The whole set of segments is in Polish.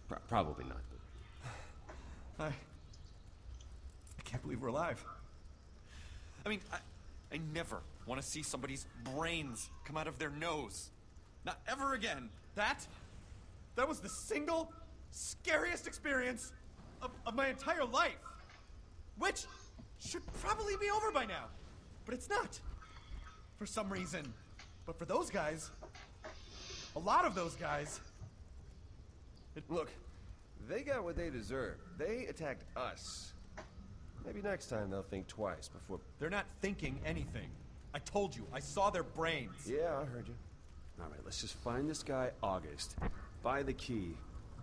Probably not. I can't believe we're alive. I mean, I never want to see somebody's brains come out of their nose. Not ever again. That was the single scariest experience of my entire life. Which should probably be over by now. But it's not. For some reason. But for those guys, a lot of those guys... Look, they got what they deserve. They attacked us. Maybe next time they'll think twice before... They're not thinking anything. I told you, I saw their brains. Yeah, I heard you. All right, let's just find this guy, August. Buy the key.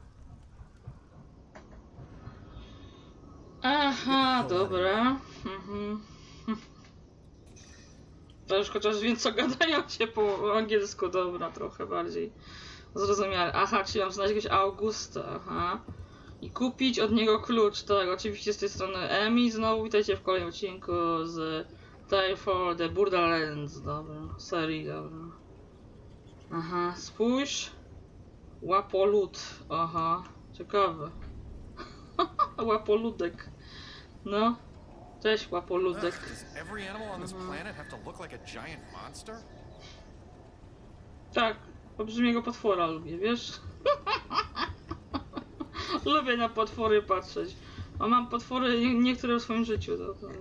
Aha, dobra. To już chociaż wiem, co gadają się po angielsku, dobra, trochę bardziej zrozumiale. Aha, czyli mam znaleźć jakiegoś Augusta, aha. I kupić od niego klucz, tak, oczywiście z tej strony Emi, znowu witajcie w kolejnym odcinku z Tale for the Borderlands, dobra, serii, dobra. Aha, spójrz. Łapolud, aha, ciekawe. Łapoludek, no. Cześć, łapoludek. Does every animal on this planet have to look like a giant monster? Tak, olbrzymiego potwora lubię, wiesz? Lubię na potwory patrzeć. A mam potwory niektóre w swoim życiu.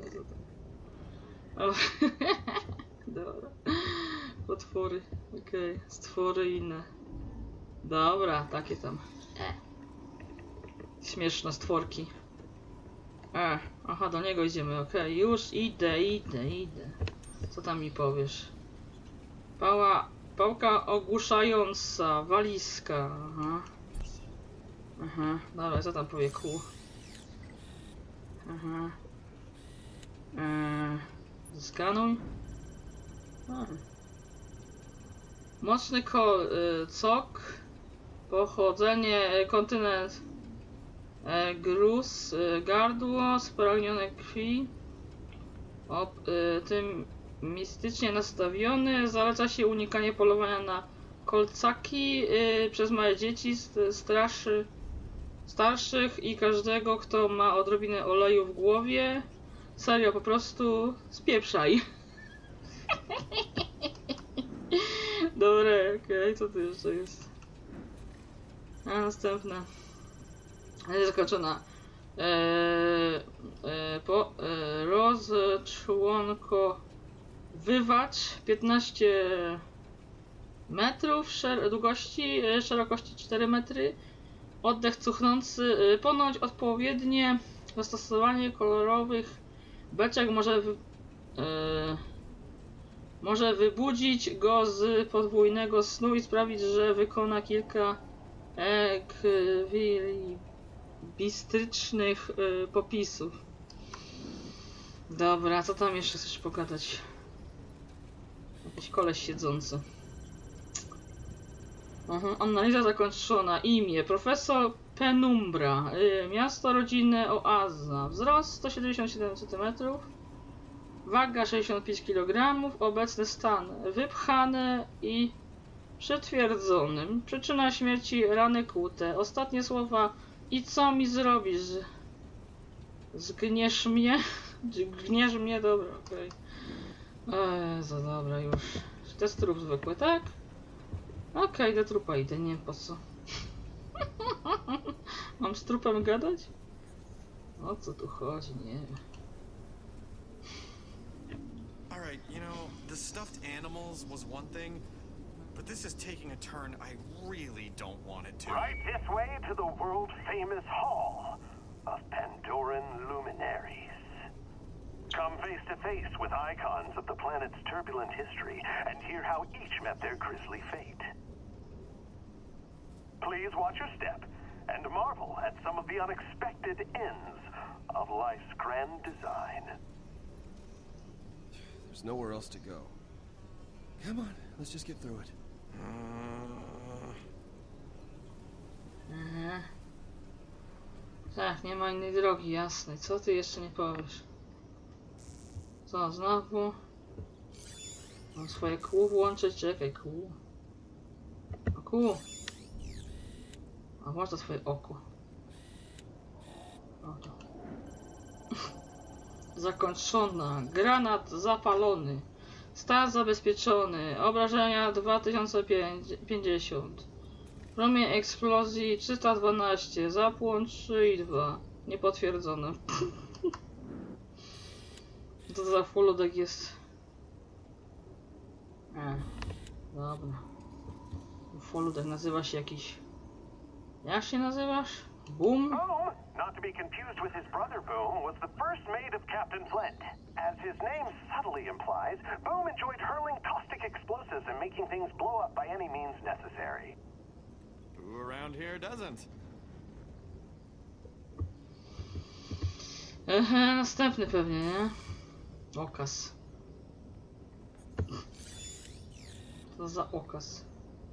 Dobra. Potwory, okej. Stwory inne. Dobra, takie tam. Śmieszne stworki. Aha, do niego idziemy, okej. Już idę. Co tam mi powiesz? Pałka ogłuszająca, walizka, aha. Aha, dobra, co tam powie kół? Aha. Skanuj. Mocny cok. Pochodzenie, kontynent. Gruz, gardło, spragnione krwi. Tym mistycznie nastawiony. Zaleca się unikanie polowania na kolcaki przez małe dzieci, starszych i każdego, kto ma odrobinę oleju w głowie. Serio, po prostu spieprzaj. Dobra, okej, co tu jeszcze jest? A następna. Jest zakończona. Rozczłonkowywacz 15 metrów długości, szerokości 4 metry. Oddech cuchnący, ponoć odpowiednie zastosowanie kolorowych beczek może wybudzić go z podwójnego snu i sprawić, że wykona kilka ekwilibrystycznych popisów. Dobra, co tam jeszcze chcesz pogadać? Jakiś koleś siedzący. Analiza zakończona. Imię Profesor Penumbra. Miasto rodzinne Oaza. Wzrost 177 cm. Waga 65 kg. Obecny stan wypchany i przytwierdzony. Przyczyna śmierci rany kłute. Ostatnie słowa. I co mi zrobisz? Zgniesz mnie? Gniesz mnie? Dobra, okej. Za dobra już. To jest trup zwykły, tak? Okej, do trupa idę, nie wiem po co. Mam z trupem gadać? O co tu chodzi, nie wiem. Alright, you know, the stuffed animals was one thing, but this is taking a turn I really don't want it to. Right this way to the world-famous Hall of Pandoran Luminaries. Come face to face with icons of the planet's turbulent history and hear how each met their grisly fate. Please watch your step and marvel at some of the unexpected ends of life's grand design. There's nowhere else to go. Come on, let's just get through it. Tak, nie ma innej drogi, jasne. Co ty jeszcze nie powiesz? Co, znowu? Mam swoje kół włączyć? Czekaj, kół. O, kół. A włącz to swoje oko. Oto. Zakończona. Granat zapalony. Stan zabezpieczony. Obrażenia 2050. Promień eksplozji 312. Zapłon 3 i 2. Niepotwierdzone. Co to za fulodek jest? Dobra. Fulodek nazywa się jakiś... Jak się nazywasz? Boom? Boom, not to be confused with his brother Boom, was the first mate of Captain Flint. As his name subtly implies, Boom enjoyed hurling caustic explosives and making things blow up by any means necessary. Who around here doesn't? Następny pewnie, nie? Okaz. Co za okaz?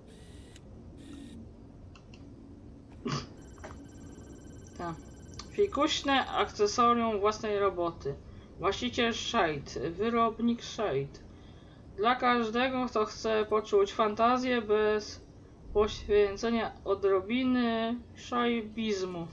Tak. Fikuśne akcesorium własnej roboty. Właściciel Shade. Wyrobnik Shade. Dla każdego, kto chce poczuć fantazję bez poświęcenia odrobiny szajbizmu.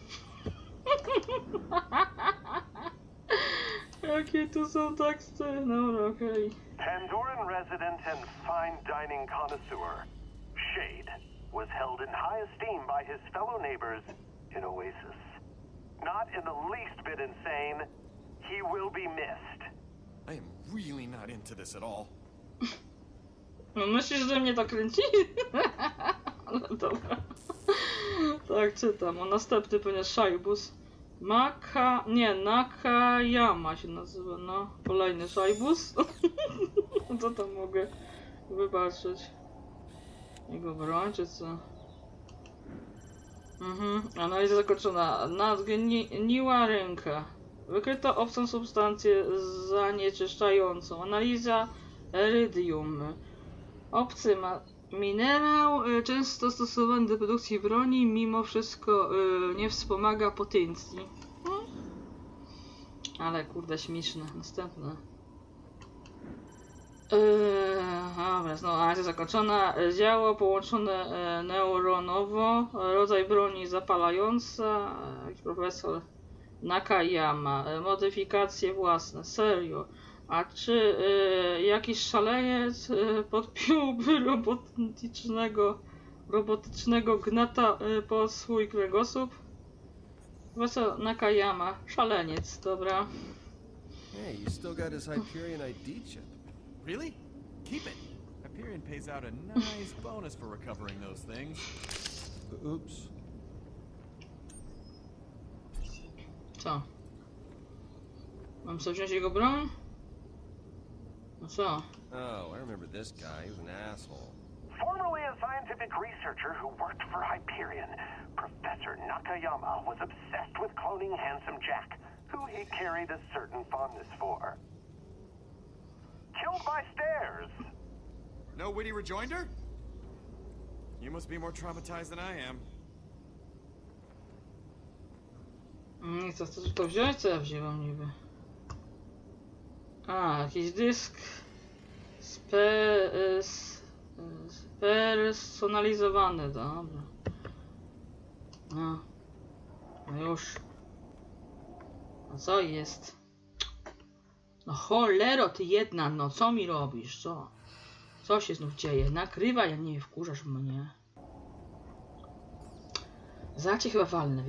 Jakie tu są teksty? Dobra, okej. Pandoran resident and fine dining connoisseur, Shade, was held in high esteem by his fellow neighbors in Oasis. Not in the least bit insane, he will be missed. I am really not into this at all. No myślisz, że mnie to kręci? Ale dobra. Tak, czytam. O następny pewnie Szajbus. Nakayama się nazywa, no. Kolejny Szajbus. Co tam mogę wybaczyć? Jego broń, czy co? Analiza zakończona. Nadgniła ręka. Wykryto obcą substancję zanieczyszczającą. Analiza erydium. Obcy minerał często stosowany do produkcji broni, mimo wszystko nie wspomaga potencji. Ale kurde śmieszne. Następne. Dobra, znowu analiza zakończona. Działo połączone neuronowo. Rodzaj broni zapalająca. Profesor Nakayama. Modyfikacje własne. Serio. A czy jakiś szaleniec podpiąłby robotycznego gnata po swój kręgosłup? Profesor Nakayama. Szaleniec, dobra. Hey, you still got his Hyperion ID chip. Really? Keep it. Hyperion pays out a nice bonus for recovering those things. Oops. Co? Mam sobie wziąć jego broń? No co? Oh, I remember this guy. He was an asshole. Formerly a scientific researcher who worked for Hyperion, Professor Nakayama was obsessed with cloning Handsome Jack, who he carried a certain fondness for. Killed by stairs. No witty rejoinder? You must be more traumatized than I am. Nie chcę to wziąć, co ja wzięłam niby. A, jakiś dysk spersonalizowany, dobra. No już. A co jest? No cholero ty jedna, no co mi robisz, co? Co się znów dzieje? Nakrywaj, a nie wkurzasz mnie. Za cię chyba walnę.